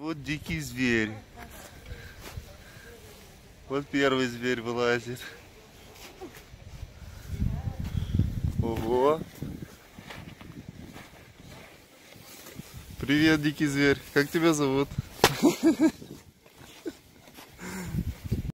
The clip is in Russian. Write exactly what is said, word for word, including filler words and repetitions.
Вот дикий зверь. Вот первый зверь вылазит. Ого. Привет, дикий зверь. Как тебя зовут?